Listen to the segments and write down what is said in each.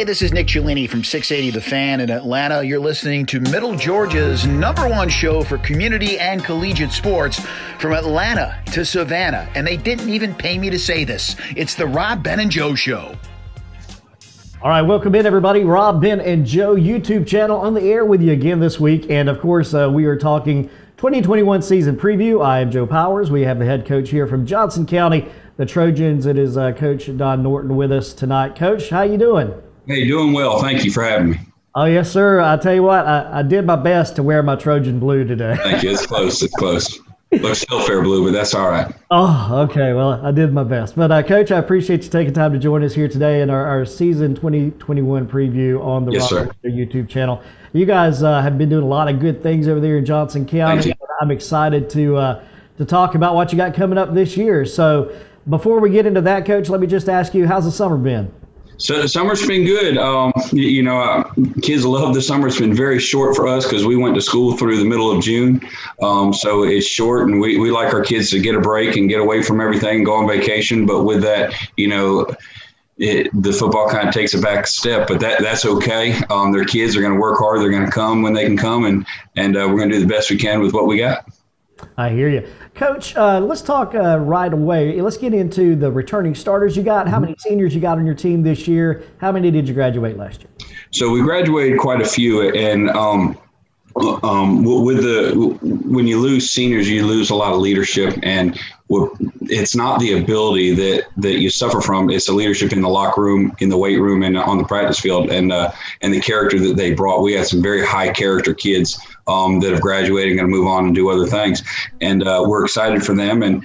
this is Nick Ciullini from 680 The Fan in Atlanta. You're listening to Middle Georgia's #1 show for community and collegiate sports from Atlanta to Savannah. And they didn't even pay me to say this. It's the Rob, Ben, and Joe Show. All right, welcome in, everybody. Rob, Ben, and Joe YouTube channel on the air with you again this week. And, of course, we are talking 2021 season preview. I am Joe Powers. We have the head coach here from Johnson County, the Trojans. It is Coach Don Norton with us tonight. Coach, how you doing? Hey, doing well. Thank you for having me. Oh, yes, sir. I tell you what, I did my best to wear my Trojan blue today. Thank you. It's close. It's close. Looks still fair blue, but that's all right. Oh, okay. Well, I did my best. But, Coach, I appreciate you taking time to join us here today in our season 2021 preview on the YouTube channel. You guys have been doing a lot of good things over there in Johnson County. I'm excited to talk about what you got coming up this year. So before we get into that, Coach, let me just ask you, how's the summer been? So the summer's been good. Kids love the summer. It's been very short for us because we went to school through the middle of June. So it's short, and we like our kids to get a break and get away from everything, go on vacation. But with that, the football kind of takes a back step, but that's okay. Their kids are going to work hard. They're going to come when they can come, and we're going to do the best we can with what we got. I hear you. Coach, let's talk right away. Let's get into the returning starters you got. How many seniors you got on your team this year? How many did you graduate last year? So we graduated quite a few, and when you lose seniors, you lose a lot of leadership, and it's not the ability that you suffer from. It's the leadership in the locker room, in the weight room, and on the practice field, and the character that they brought. We had some very high character kids that have graduated and going to move on and do other things, and we're excited for them. And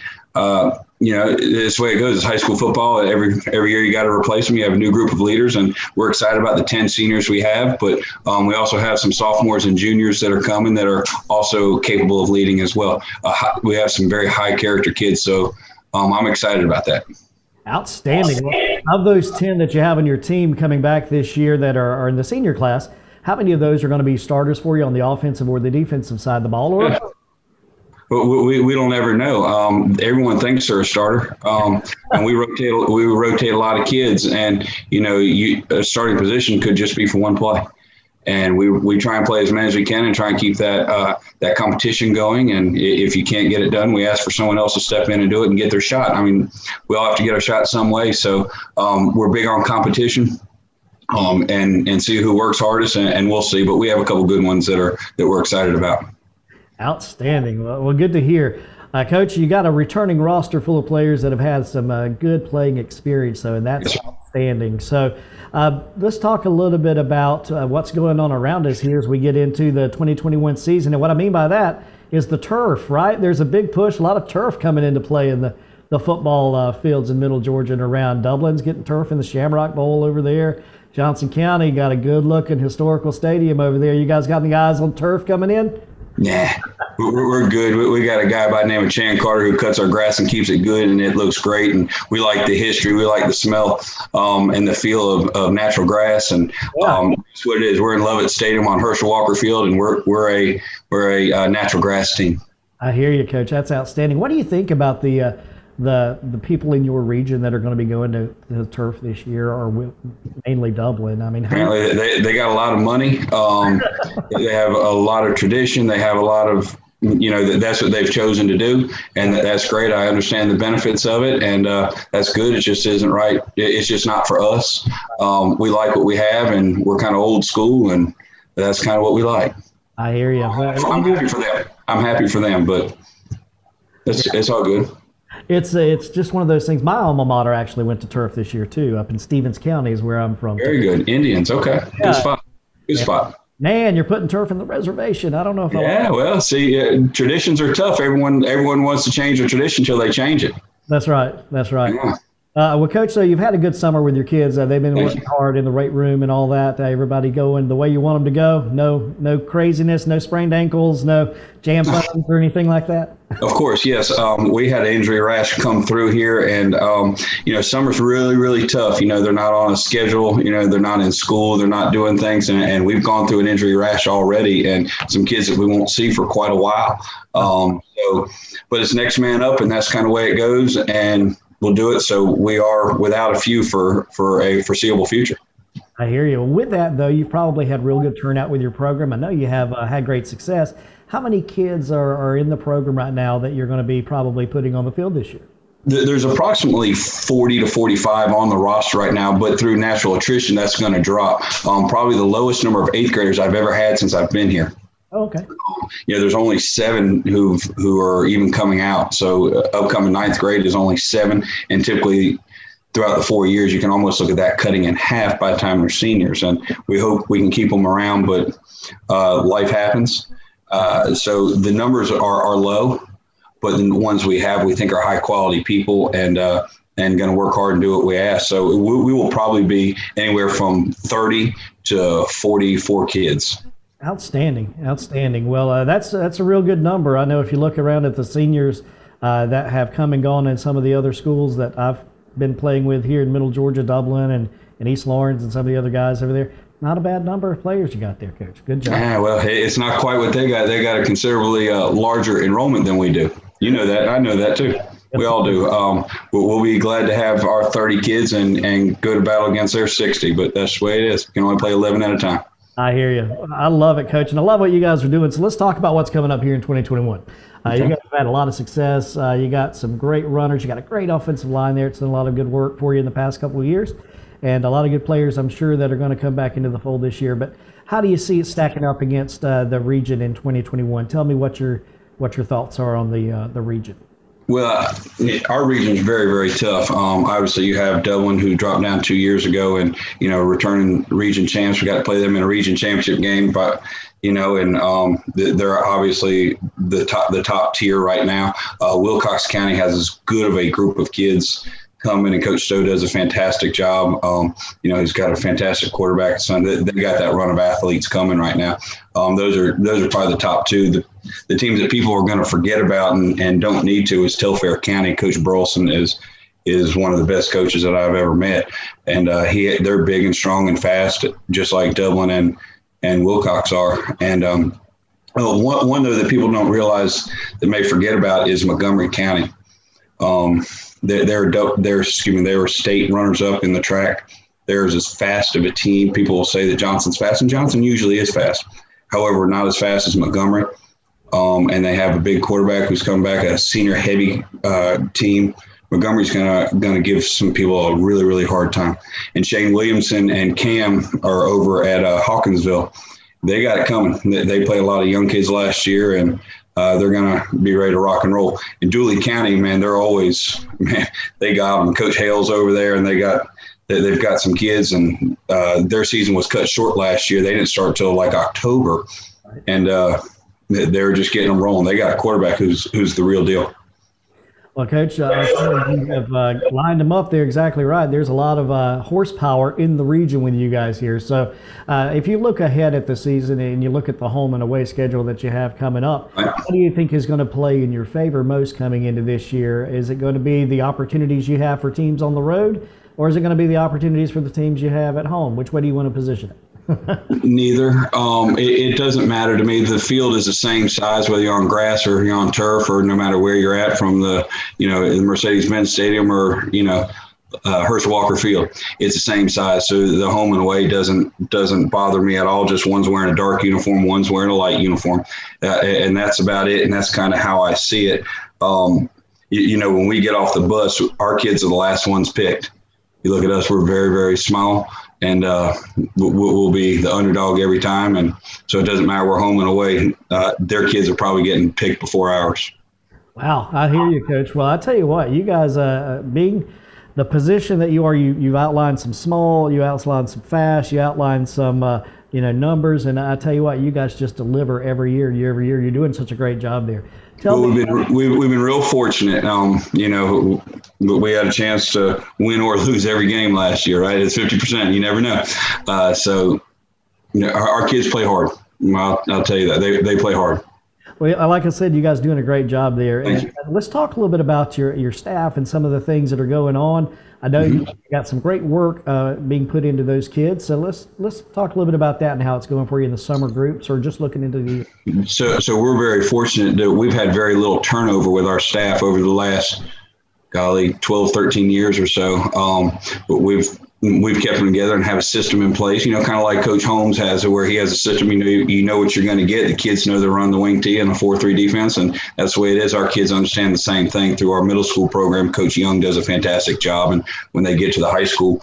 it's the way it goes. It's high school football. Every year you got to replace them. You have a new group of leaders, and we're excited about the 10 seniors we have. But we also have some sophomores and juniors that are coming that are also capable of leading as well. We have some very high character kids, so I'm excited about that. Outstanding. Of those 10 that you have on your team coming back this year that are in the senior class, how many of those are going to be starters for you on the offensive or the defensive side of the ball? Or But we don't ever know. Everyone thinks they're a starter, and we rotate a lot of kids. And a starting position could just be for one play, and we try and play as many as we can and try and keep that competition going. And if you can't get it done, we ask for someone else to step in and do it and get their shot. I mean, we all have to get our shot some way. So we're big on competition, and see who works hardest, and we'll see. But we have a couple good ones that we're excited about. Outstanding. Well, good to hear. Coach, you got a returning roster full of players that have had some good playing experience, and that's outstanding. So let's talk a little bit about what's going on around us here as we get into the 2021 season. And what I mean by that is the turf, right? There's a big push, a lot of turf coming into play in the football fields in Middle Georgia and around. Dublin's getting turf in the Shamrock Bowl over there. Johnson County got a good-looking historical stadium over there. You guys got any eyes on turf coming in? Nah, we're good. We got a guy by the name of Chan Carter who cuts our grass and keeps it good, and it looks great. And we like the history. We like the smell and the feel of natural grass. And that's what it is. We're in Lovett Stadium on Herschel Walker Field, and we're a natural grass team. I hear you, Coach. That's outstanding. What do you think about the people in your region that are going to be going to the turf this year, or mainly Dublin? I mean, apparently they got a lot of money. They have a lot of tradition. They have a lot of, that's what they've chosen to do, and that's great. I understand the benefits of it, and that's good. It just isn't right. It's just not for us. We like what we have, and we're kind of old school, and that's kind of what we like. I hear you. I'm happy for them. I'm happy for them, but it's all good. It's just one of those things. My alma mater actually went to turf this year too, up in Stevens County is where I'm from. Very good. Indians. Okay. Yeah. Good spot. Good spot. Man, you're putting turf in the reservation. I don't know if well, see, traditions are tough. Everyone wants to change a tradition until they change it. That's right. That's right. Yeah. Well, Coach, so you've had a good summer with your kids. They've been working hard in the weight room and all that. Everybody going the way you want them to go. No craziness, no sprained ankles, no jam buttons or anything like that. Of course, yes. We had an injury rash come through here, and summer's really, really tough. They're not on a schedule. They're not in school. They're not doing things, and we've gone through an injury rash already, and some kids that we won't see for quite a while. But it's next man up, and that's kind of the way it goes, and we'll do it. So we are without a few for a foreseeable future. I hear you. With that, though, you've probably had real good turnout with your program. I know you have had great success. How many kids are in the program right now that you're going to be probably putting on the field this year? There's approximately 40 to 45 on the roster right now, but through natural attrition, that's going to drop. Probably the lowest number of eighth graders I've ever had since I've been here. Oh, okay. There's only 7 who are even coming out. So upcoming ninth grade is only 7, and typically throughout the 4 years, you can almost look at that cutting in half by the time they're seniors. And we hope we can keep them around, but life happens. So the numbers are low. But the ones we have, we think are high quality people and going to work hard and do what we ask. So we will probably be anywhere from 30 to 44 kids. Outstanding. Well, that's a real good number. I know if you look around at the seniors that have come and gone in some of the other schools that I've been playing with here in Middle Georgia, Dublin, and East Lawrence, and some of the other guys over there. Not a bad number of players you got there, Coach. Good job. Yeah, well, it's not quite what they got. They got a considerably larger enrollment than we do. You know that. I know that too. We all do. But we'll be glad to have our 30 kids and go to battle against their 60. But that's the way it is. We can only play 11 at a time. I hear you. I love it, Coach, and I love what you guys are doing. So let's talk about what's coming up here in 2021. Okay. You guys have had a lot of success. You got some great runners. You got a great offensive line there. It's done a lot of good work for you in the past couple of years, and a lot of good players, I'm sure, that are going to come back into the fold this year. But how do you see it stacking up against the region in 2021? Tell me what your thoughts are on the region. Well, our region is very, very tough. Obviously, you have Dublin, who dropped down 2 years ago, and returning region champs. We got to play them in a region championship game, but and they're obviously the top tier right now. Wilcox County has as good of a group of kids coming, and Coach Stowe does a fantastic job. He's got a fantastic quarterback. So they got that run of athletes coming right now. Those are probably the top two. The teams that people are going to forget about and don't need to is Telfair County. Coach Burleson is one of the best coaches that I've ever met, and they're big and strong and fast, just like Dublin and Wilcox are. And one though that people don't realize, that may forget about, is Montgomery County. They were state runners up in the track. They're as fast of a team. People will say that Johnson's fast, and Johnson usually is fast. However, not as fast as Montgomery. And they have a big quarterback who's coming back, a senior heavy team. Montgomery's gonna give some people a really, really hard time. And Shane Williamson and Cam are over at Hawkinsville. They got it coming. They played a lot of young kids last year, and they're going to be ready to rock and roll. In Dooley County, man, they got them. Coach Hale's over there, and they've got some kids, and their season was cut short last year. They didn't start till like October, and they're just getting them rolling. They got a quarterback who's the real deal. Well, Coach, you have lined them up there exactly right. There's a lot of horsepower in the region with you guys here. So if you look ahead at the season and you look at the home and away schedule that you have coming up, what do you think is going to play in your favor most coming into this year? Is it going to be the opportunities you have for teams on the road, or is it going to be the opportunities for the teams you have at home? Which way do you want to position it? Neither. It doesn't matter to me. The field is the same size, whether you're on grass or you're on turf, or no matter where you're at, from the Mercedes-Benz Stadium or Herschel Walker Field. It's the same size, so the home and away doesn't bother me at all. Just one's wearing a dark uniform, one's wearing a light uniform, and that's about it. And that's kind of how I see it. When we get off the bus, our kids are the last ones picked. You look at us; we're very, very small. And we'll be the underdog every time. And so it doesn't matter. We're home and away. Their kids are probably getting picked before ours. Wow. I hear you, Coach. Well, I tell you what, you guys, being the position that you are, you've outlined some small, you outlined some fast, you outlined some, numbers. And I tell you what, you guys just deliver every year. You're doing such a great job there. We've been real fortunate. We had a chance to win or lose every game last year, right? It's 50%. You never know. Our kids play hard. I'll tell you that they play hard. Well, like I said, you guys are doing a great job there. And let's talk a little bit about your staff and some of the things that are going on. I know you got some great work being put into those kids. So let's talk a little bit about that and how it's going for you in the summer groups, or just looking into the year. So we're very fortunate that we've had very little turnover with our staff over the last 12, 13 years or so. But we've kept them together and have a system in place, kind of like Coach Holmes has it, where he has a system. You know what you're going to get. The kids know they're running the wing tee and a 4-3 defense, and that's the way it is. Our kids understand the same thing through our middle school program. Coach Young does a fantastic job, and when they get to the high school,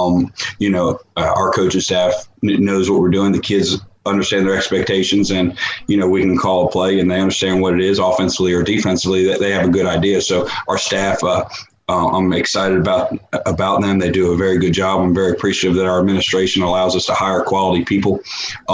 our coaching staff knows what we're doing. The kids understand their expectations, and we can call a play, and they understand what it is offensively or defensively. That they have a good idea. So our staff. I'm excited about them. They do a very good job. I'm very appreciative that our administration allows us to hire quality people.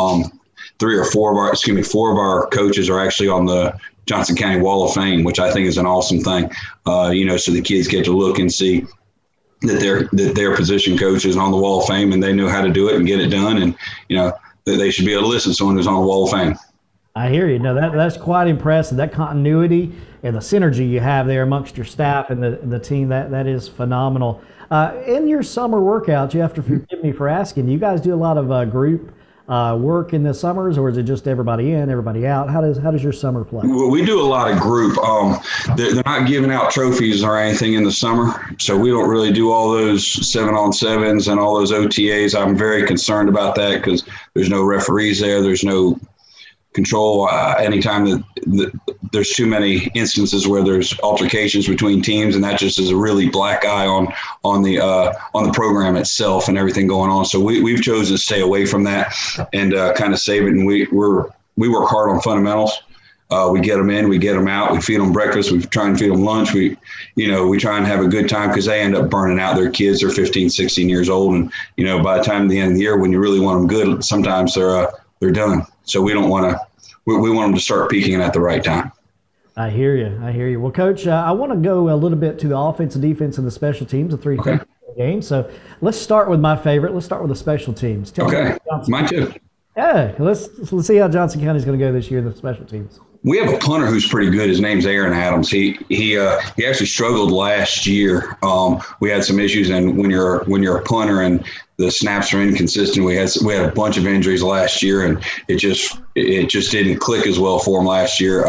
4 of our coaches are actually on the Johnson County Wall of Fame, which I think is an awesome thing. So the kids get to look and see that their position coach is on the Wall of Fame, and they know how to do it and get it done. And that they should be able to listen to someone who's on the Wall of Fame. I hear you. No, that's quite impressive. That continuity and the synergy you have there amongst your staff and the team, that is phenomenal. In your summer workouts, you have to forgive me for asking, you guys do a lot of group work in the summers, or is it just everybody in, everybody out? How does your summer play? Well, we do a lot of group. They're not giving out trophies or anything in the summer, so we don't really do all those 7-on-7s and all those OTAs. I'm very concerned about that because there's no referees there. There's no control anytime that there's too many instances where there's altercations between teams, and that just is a really black eye on the program itself and everything going on. So we've chosen to stay away from that and kind of save it. And we work hard on fundamentals. We get them in, we get them out, we feed them breakfast, we try and feed them lunch. We try and have a good time because they end up burning out their kids. They're 15, 16 years old. And, by the time at the end of the year, when you really want them good, sometimes they're done. So we don't want to. We want them to start peaking at the right time. I hear you. Well, Coach, I want to go a little bit to the offense and defense and the special teams, the three things in the game. So let's start with my favorite. Let's start with the special teams. Mine too. Yeah, let's see how Johnson County is going to go this year in the special teams. We have a punter who's pretty good. His name's Aaron Adams. He actually struggled last year. We had some issues, and when you're a punter and the snaps are inconsistent, we had a bunch of injuries last year, and it just didn't click as well for him last year.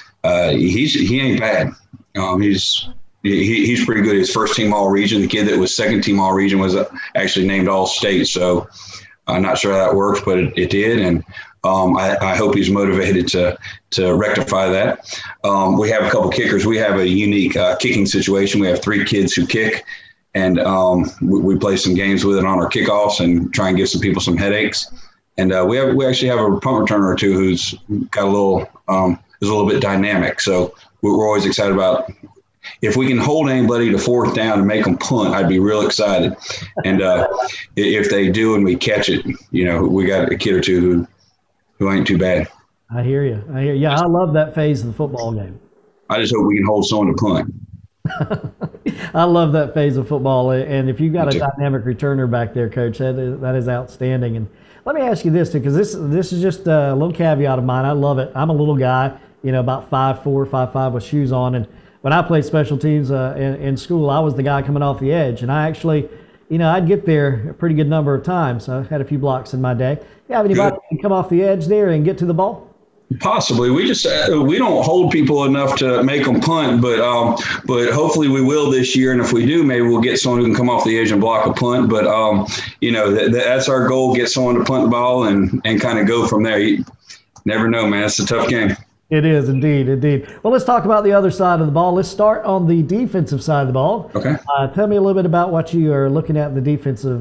He ain't bad. He's pretty good. His first team all region. The kid that was second team all region was actually named all state. So I'm not sure how that works, but it did, and I hope he's motivated to rectify that. We have a couple kickers. We have a unique kicking situation. We have 3 kids who kick, and we play some games with it on our kickoffs and try and give some people some headaches. And we actually have a punt returner or two who's got is a little bit dynamic. So we're always excited about. If we can hold anybody to 4th down and make them punt, I'd be real excited. And if they do and we catch it, we got a kid or two who ain't too bad. I hear you. Yeah, I love that phase of the football game. I just hope we can hold someone to punt. I love that phase of football. And if you've got a dynamic returner back there, Coach, that is outstanding. And let me ask you this, too, because this is just a little caveat of mine. I love it. I'm a little guy, about 5'4", 5'5", with shoes on. And when I played special teams in school, I was the guy coming off the edge. And I actually, I'd get there a pretty good number of times. I had a few blocks in my day. You have anybody who can come off the edge there and get to the ball? Possibly. We don't hold people enough to make them punt, but hopefully we will this year. And if we do, maybe we'll get someone who can come off the edge and block a punt. But that's our goal: get someone to punt the ball and kind of go from there. You never know, man. It's a tough game. It is indeed. Well, let's talk about the other side of the ball. Let's start on the defensive side of the ball. Okay. Tell me a little bit about what you are looking at in the defensive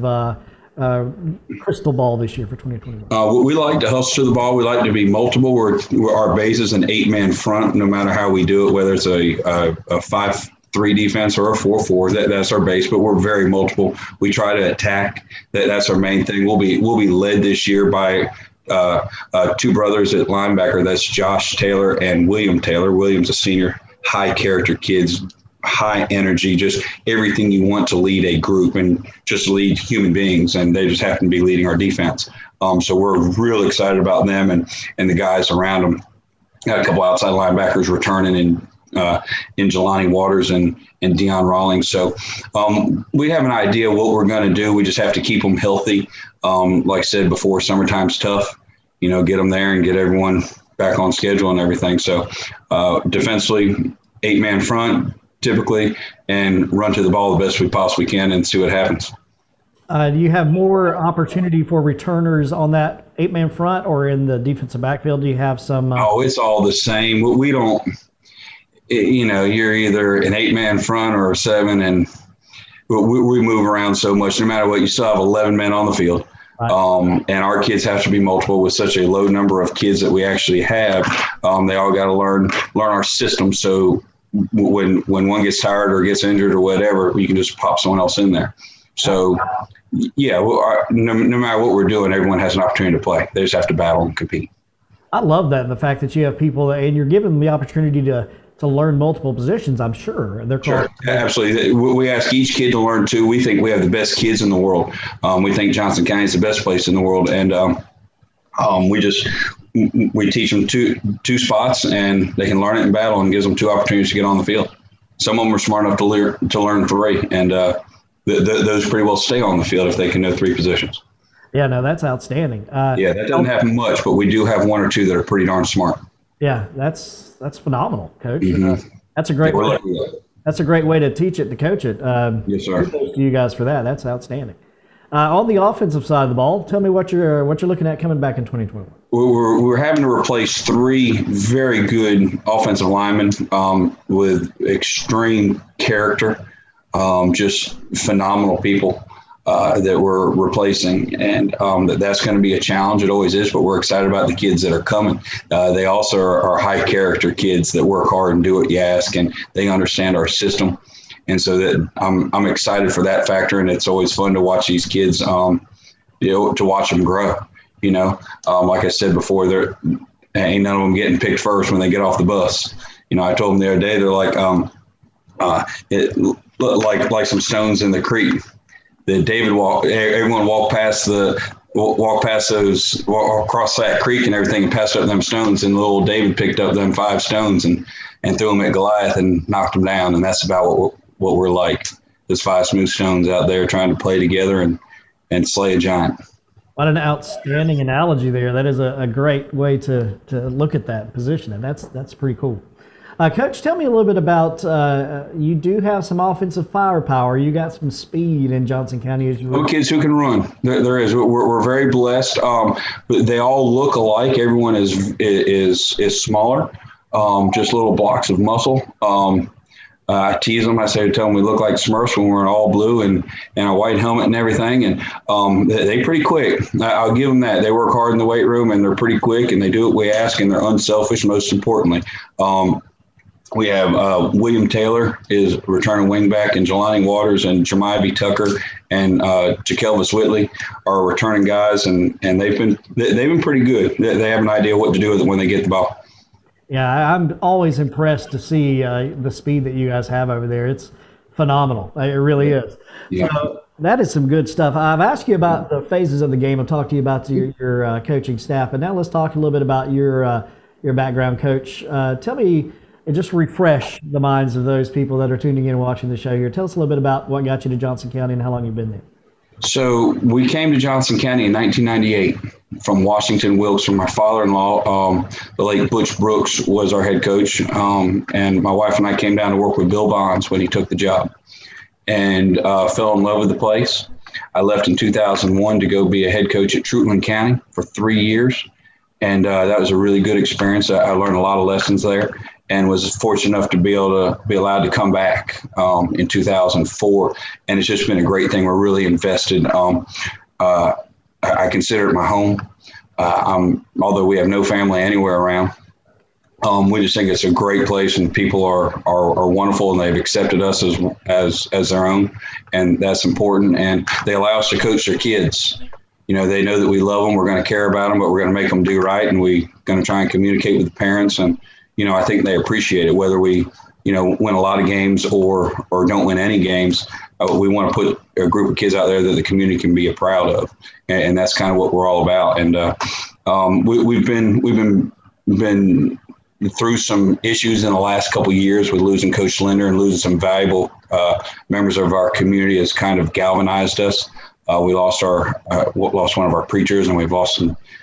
crystal ball this year for 2021. We like to hustle to the ball. We like to be multiple. Our base is an 8-man front, no matter how we do it, whether it's a 5-3 defense or a 4-4. That's our base, but we're very multiple. We try to attack. That's our main thing. We'll be led this year by 2 brothers at linebacker. That's Josh Taylor and William Taylor. William's a senior, high character kids, high energy, just everything you want to lead a group and just lead human beings. And they just happen to be leading our defense. So we're real excited about them and the guys around them. Got a couple outside linebackers returning in Jelani Waters and Deion Rawlings. So we have an idea what we're going to do. We just have to keep them healthy. Like I said before, summertime's tough. Get them there and get everyone back on schedule and everything. So defensively, 8-man front typically, and run to the ball the best we possibly can and see what happens. Do you have more opportunity for returners on that 8-man front or in the defensive backfield? Do you have some? Oh, it's all the same. We don't, you're either an 8-man front or a 7, and we move around so much. No matter what, you still have 11 men on the field. Right. And our kids have to be multiple with such a low number of kids that we actually have. They all got to learn our system. So when one gets tired or gets injured or whatever, you can just pop someone else in there. So, yeah, no matter what we're doing, everyone has an opportunity to play. They just have to battle and compete. I love that, and the fact that you have people and you're giving them the opportunity to learn multiple positions, I'm sure. They're sure, absolutely. We ask each kid to learn too. We think we have the best kids in the world. We think Johnson County is the best place in the world, and we teach them two spots, and they can learn it in battle, and gives them 2 opportunities to get on the field. Some of them are smart enough to learn 3, and those pretty well stay on the field if they can know 3 positions. Yeah, no, that's outstanding. Yeah, that doesn't happen much, but we do have 1 or 2 that are pretty darn smart. Yeah, that's phenomenal, Coach. Mm-hmm. That's a great way. That's a great way to teach it, to coach it. Yes, sir. Kudos to you guys for that. That's outstanding. On the offensive side of the ball, tell me what you're looking at coming back in 2021. We're having to replace 3 very good offensive linemen with extreme character, just phenomenal people that we're replacing, and that's going to be a challenge. It always is, but we're excited about the kids that are coming. They also are high character kids that work hard and do what you ask, and they understand our system. And so that I'm excited for that factor, and it's always fun to watch these kids, to watch them grow. Like I said before, there ain't none of them getting picked first when they get off the bus. I told them the other day, they're like, like some stones in the creek. That everyone walked past those, across that creek and everything, and passed up them stones, and little David picked up them 5 stones and threw them at Goliath and knocked them down. And that's about what we're like. There's 5 smooth stones out there trying to play together and slay a giant. What an outstanding analogy there. That is a great way to look at that position, and that's pretty cool. Coach, tell me a little bit about, you do have some offensive firepower. You got some speed in Johnson County. Kids who can run. There is. We're very blessed. But they all look alike. Everyone is smaller, just little blocks of muscle. I tease them. Tell them we look like Smurfs when we're in all blue and a white helmet and everything. And they pretty quick. I'll give them that. They work hard in the weight room, and they're pretty quick, and they do what we ask, and they're unselfish, most importantly. We have William Taylor is returning wingback, and Jelani Waters and Jermiah Tucker and Jakelvis Whitley are returning guys, and they've been pretty good. They have an idea what to do with it when they get the ball. Yeah, I'm always impressed to see the speed that you guys have over there. It's phenomenal. It really is. Yeah. So that is some good stuff. I've asked you about the phases of the game. I've talked to you about your coaching staff, but now let's talk a little bit about your background, Coach. Tell me. And just refresh the minds of those people that are tuning in and watching the show here. Tell us a little bit about what got you to Johnson County and how long you've been there. So we came to Johnson County in 1998 from Washington Wilkes, from my father-in-law. The late Butch Brooks was our head coach. And my wife and I came down to work with Bill Bonds when he took the job, and fell in love with the place. I left in 2001 to go be a head coach at Trujillo County for 3 years. And that was a really good experience. I learned a lot of lessons there, and was fortunate enough to be allowed to come back in 2004. And it's just been a great thing. We're really invested. I consider it my home. Although we have no family anywhere around, we just think it's a great place, and people are wonderful, and they've accepted us as their own, and that's important. And they allow us to coach their kids. They know that we love them. We're going to care about them, but we're going to make them do right, and we're going to try and communicate with the parents. And I think they appreciate it, whether we, win a lot of games or don't win any games. We want to put a group of kids out there that the community can be proud of, and that's kind of what we're all about. And we've been through some issues in the last couple of years with losing Coach Linder and losing some valuable members of our community. Has kind of galvanized us. We lost one of our preachers, and we've lost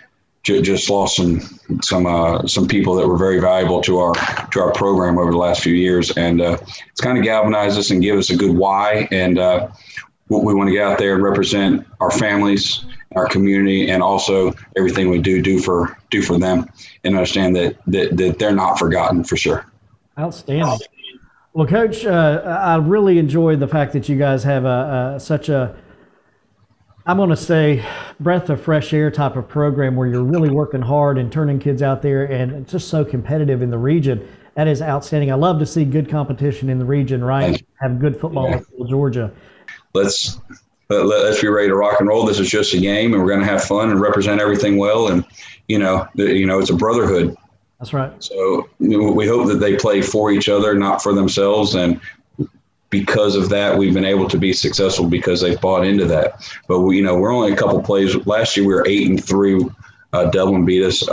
some people that were very valuable to our program over the last few years, and it's kind of galvanized us and give us a good why. And we want to get out there and represent our families, our community, and also everything we do for them, and understand that they're not forgotten for sure. Outstanding. Well, Coach, I really enjoy the fact that you guys have such a, I'm going to say, breath of fresh air type of program where you're really working hard and turning kids out there, and just so competitive in the region. That is outstanding. I love to see good competition in the region, right? Have good football in Georgia. Let's be ready to rock and roll. This is just a game, and we're going to have fun and represent everything well. And it's a brotherhood. That's right. So we hope that they play for each other, not for themselves. And because of that, we've been able to be successful because they've bought into that. But we're only a couple plays. Last year we were 8-3. Dublin beat us.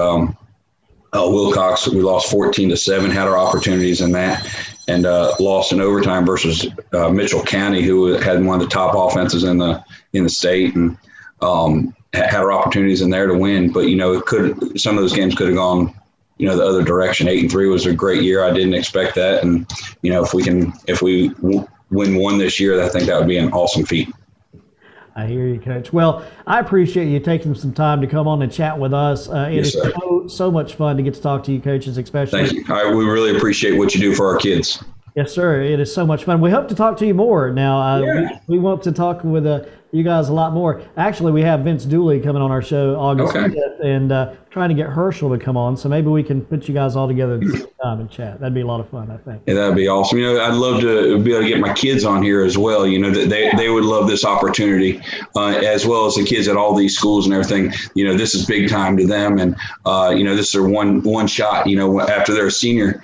Wilcox, we lost 14-7. Had our opportunities in that, and lost in overtime versus Mitchell County, who had one of the top offenses in the state, and had our opportunities in there to win. But some of those games could have gone the other direction. 8-3 was a great year. I didn't expect that, and if we win one this year, I think that would be an awesome feat. I hear you, Coach. Well, I appreciate you taking some time to come on and chat with us. It is so much fun to get to talk to you, coaches, especially. Thank you. We really appreciate what you do for our kids. Yes, sir. It is so much fun. We hope to talk to you more. Now, we want to talk with you guys a lot more. Actually, we have Vince Dooley coming on our show August 5th, and trying to get Herschel to come on. So maybe we can put you guys all together at the same time and chat. That'd be a lot of fun, I think. Yeah, that'd be awesome. I'd love to be able to get my kids on here as well. They would love this opportunity, as well as the kids at all these schools and everything. This is big time to them, and this is their one shot. After they're a senior,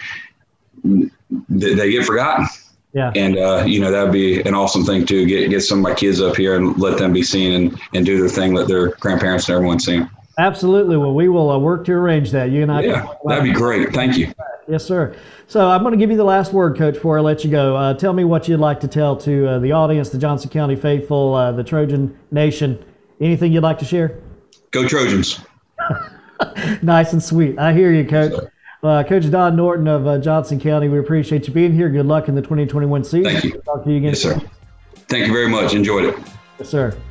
they get forgotten. Yeah. And, that'd be an awesome thing to get some of my kids up here and let them be seen and do their thing, let their grandparents and everyone see them. Absolutely. Well, we will work to arrange that. You and I. Yeah, that'd be great. Thank you. Yes, sir. So I'm going to give you the last word, Coach, before I let you go. Tell me what you'd like to tell to the audience, the Johnson County faithful, the Trojan Nation. Anything you'd like to share? Go Trojans. Nice and sweet. I hear you, Coach. Coach Don Norton of Johnson County, we appreciate you being here. Good luck in the 2021 season. Thank you. Talk to you again. Yes, sir. Thank you very much. Enjoyed it. Yes, sir.